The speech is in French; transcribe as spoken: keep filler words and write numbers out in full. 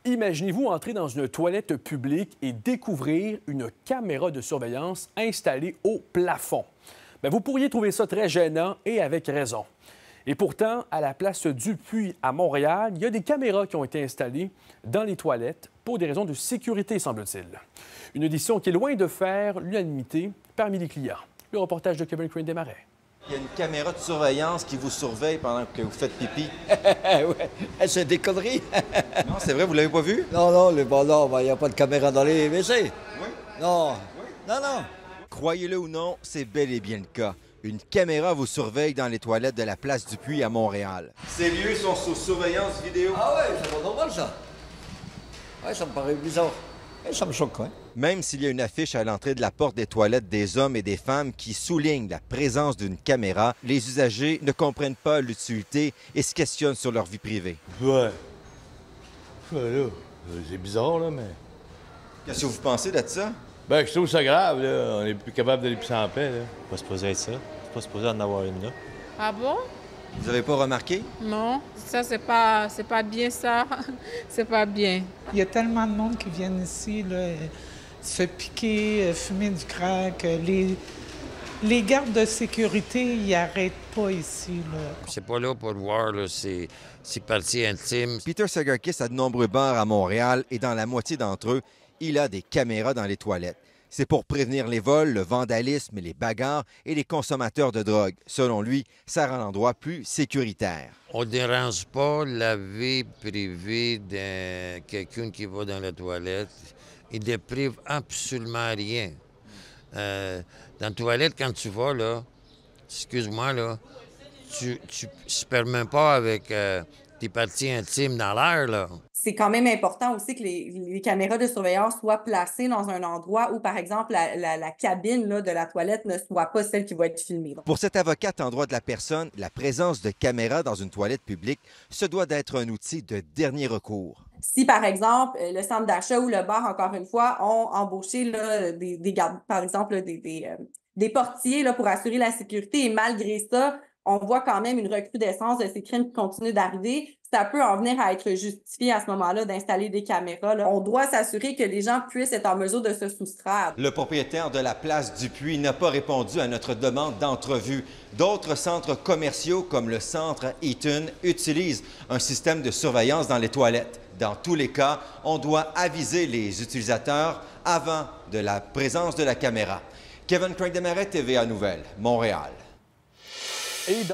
Imaginez-vous entrer dans une toilette publique et découvrir une caméra de surveillance installée au plafond. Bien, vous pourriez trouver ça très gênant et avec raison. Et pourtant, à la place Dupuis à Montréal, il y a des caméras qui ont été installées dans les toilettes pour des raisons de sécurité, semble-t-il. Une décision qui est loin de faire l'unanimité parmi les clients. Le reportage de Kevin Crane Desmarais. Il y a une caméra de surveillance qui vous surveille pendant que vous faites pipi. Ouais, c'est des conneries. Non, c'est vrai, vous l'avez pas vu? Non, non, le bon, non, il n'y a pas de caméra dans les W C. Oui. Non, Oui. non, non. Croyez-le ou non, c'est bel et bien le cas. Une caméra vous surveille dans les toilettes de la place Dupuis à Montréal. Ces lieux sont sous surveillance vidéo. Ah ouais, c'est pas normal, ça. Ouais, ça me paraît bizarre. Et ça me choque, quoi. Même s'il y a une affiche à l'entrée de la porte des toilettes des hommes et des femmes qui souligne la présence d'une caméra, les usagers ne comprennent pas l'utilité et se questionnent sur leur vie privée. Ouais. Ouais, là, c'est bizarre, là, mais... Qu'est-ce que vous pensez de ça? Ben, je trouve ça grave, là. On est plus capable d'aller pisser en paix, là. C'est pas supposé être ça. C'est pas supposé en avoir une là. Ah bon? Vous avez pas remarqué? Non, ça c'est pas c'est pas bien ça. C'est pas bien. Il y a tellement de monde qui viennent ici, là, se fait piquer, fumer du crack. Les, les gardes de sécurité, ils n'arrêtent pas ici, là. C'est pas là pour voir, là, c'est, c'est partie intime. Peter Sagarkis a de nombreux bars à Montréal et dans la moitié d'entre eux, il a des caméras dans les toilettes. C'est pour prévenir les vols, le vandalisme, les bagarres et les consommateurs de drogue. Selon lui, ça rend l'endroit plus sécuritaire. On ne dérange pas la vie privée de quelqu'un qui va dans la toilette. Il ne prive absolument rien. Euh, dans la toilette, quand tu vas, là, excuse-moi, là, tu ne te permets pas avec euh, tes parties intimes dans l'air, là. C'est quand même important aussi que les, les caméras de surveillance soient placées dans un endroit où, par exemple, la, la, la cabine là, de la toilette ne soit pas celle qui va être filmée. Pour cette avocate en droit de la personne, la présence de caméras dans une toilette publique se doit d'être un outil de dernier recours. Si, par exemple, le centre d'achat ou le bar, encore une fois, ont embauché là, des, des gardes, par exemple, là, des, des, euh, des portiers là, pour assurer la sécurité, et malgré ça, on voit quand même une recrudescence de ces crimes qui continuent d'arriver. Ça peut en venir à être justifié à ce moment-là d'installer des caméras, là. On doit s'assurer que les gens puissent être en mesure de se soustraire. Le propriétaire de la place Dupuis n'a pas répondu à notre demande d'entrevue. D'autres centres commerciaux, comme le centre Eaton, utilisent un système de surveillance dans les toilettes. Dans tous les cas, on doit aviser les utilisateurs avant de la présence de la caméra. Kevin Crane Desmarais, T V A Nouvelles, Montréal. Et